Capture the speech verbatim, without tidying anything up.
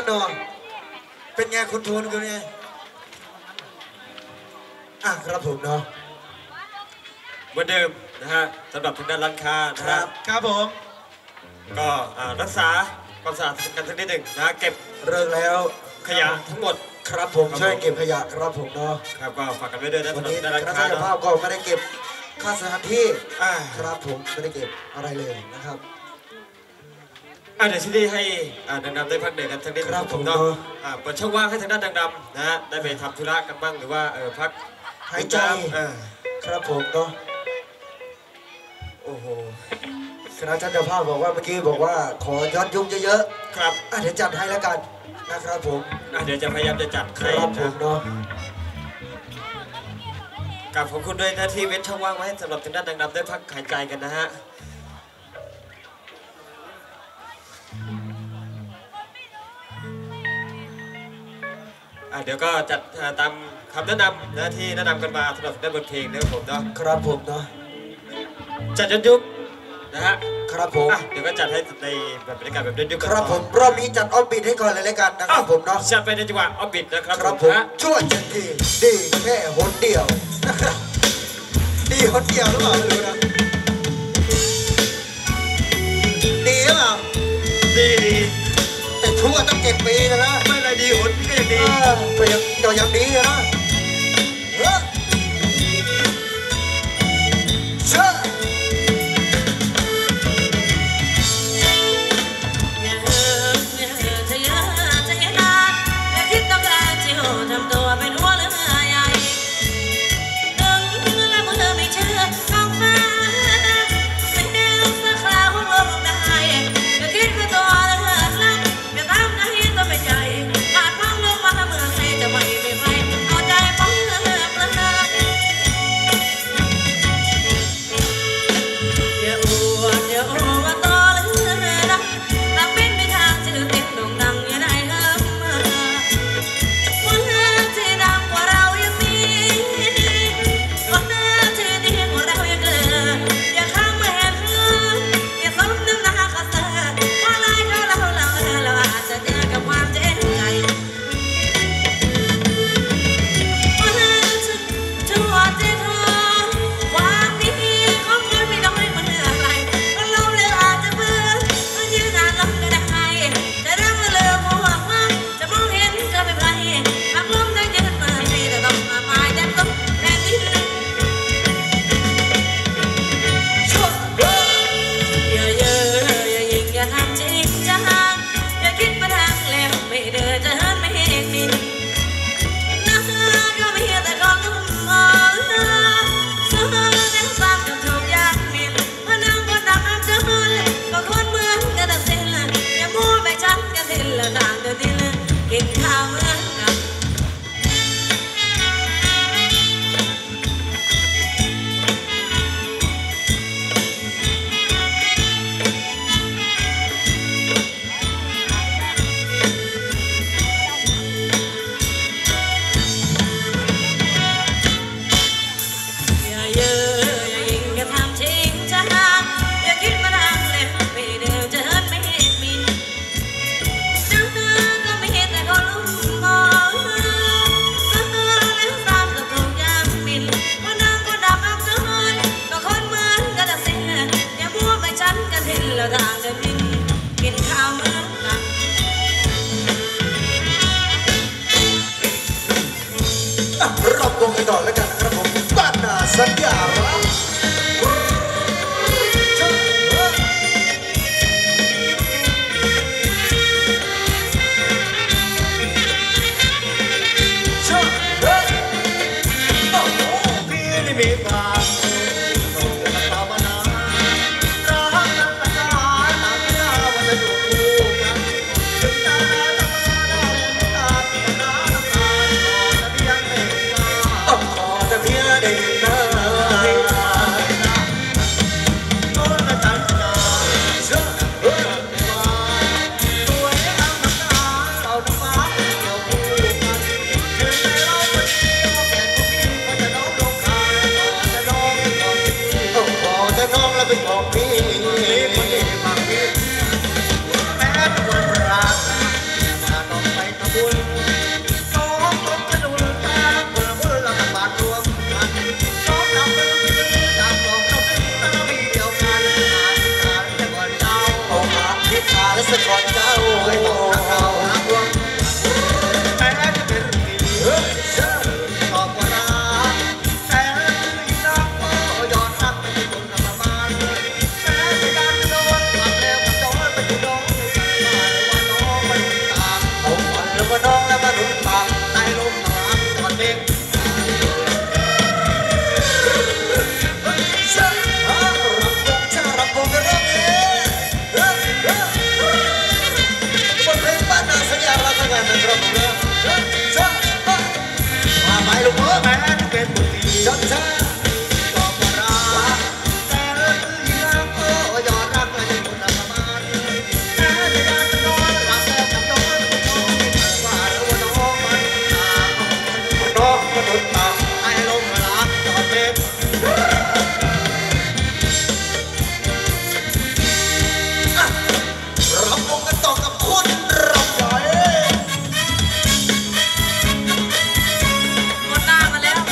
นอนเป็นไงคุณทูนคุณไงอ่ะครับผมเนาะเหมือนเดิมนะฮะสำหรับทางด้านร้านค้านะครับครับผมก็รักษาความสะอาดกันสักนิดหนึ่งนะเก็บเริ่มแล้วขยะทั้งหมดครับผมช่วยเก็บขยะครับผมเนาะครับก็ฝากกันไว้ด้วยนะวันนี้คณะเจ้าภาพก็ไม่ได้เก็บค่าสถานที่ครับผมไม่ได้เก็บอะไรเลยนะครับอ่าเดี๋ยวที่นี่ให้ดังดำได้พักเด็กกันสักนิดครับผมเนาะเปิดช่องว่างให้ทางด้านดังดำนะฮะได้ไปทำธุระกันบ้างหรือว่าเออพักหายใจครับผมเนาะโอ้โหคณะเจ้าภาพบอกว่าเมื่อกี้บอกว่าขอย้อนยุคเยอะๆครับเดี๋ยวจัดให้แล้วกันนะครับผมเดี๋ยวจะพยายามจะจัดให้ครับผมเนาะกับขอบคุณด้วยนะที่เว้นช่องว่างไว้สำหรับทางด้านดังดำได้พักหายใจกันนะฮะเดี๋ยวก็จัดตามคำแนะนำนะที่แนะนำกันมาสำหรับด้านบทเพลงนะครับผมเนาะครับผมเนาะจัดย้อนยุคนะฮะครับผมเดี๋ยวก็จัดให้ในแบบบรรยากาศแบบย้อนยุคครับผมรอบนี้จัดออฟบิทให้ก่อนเลยแล้วกันนะครับผมเนาะจัดไปในจังหวะออฟบิทนะครับครับผมช่วยจัดทีดีแค่หนเดียวดีหนเดียวหรือเปล่าไม่รู้นะดีหรือเปล่าดีแต่ชั่วต้องเจ็ดปีนะนะไม่เลยดีหนก็ยังดีก็ยังก็ยังดีนะเฮ้ยเชื่อทำตัวเป็นหัวเรือใหญ่ดึงแล้วมือไม่เชื่อท้องฟ้าไม่เห็นสักคราวหัวลงได้ก็คิดว่าตัวเรือลับจะตามได้ตัวเป็นใหญ่ขาดพังลงมาเมืองไทยจะไม่มีใครเอาใจป้องเรือเปลือยอย่าอวดอย่าอวดตัวเรือดังแต่เป็นไม่ทางชื่อติดโด่งดังอย่าได้เฮิมรับวงกันต่อแล้วกันครับผมบ้านนาสัญญารักเ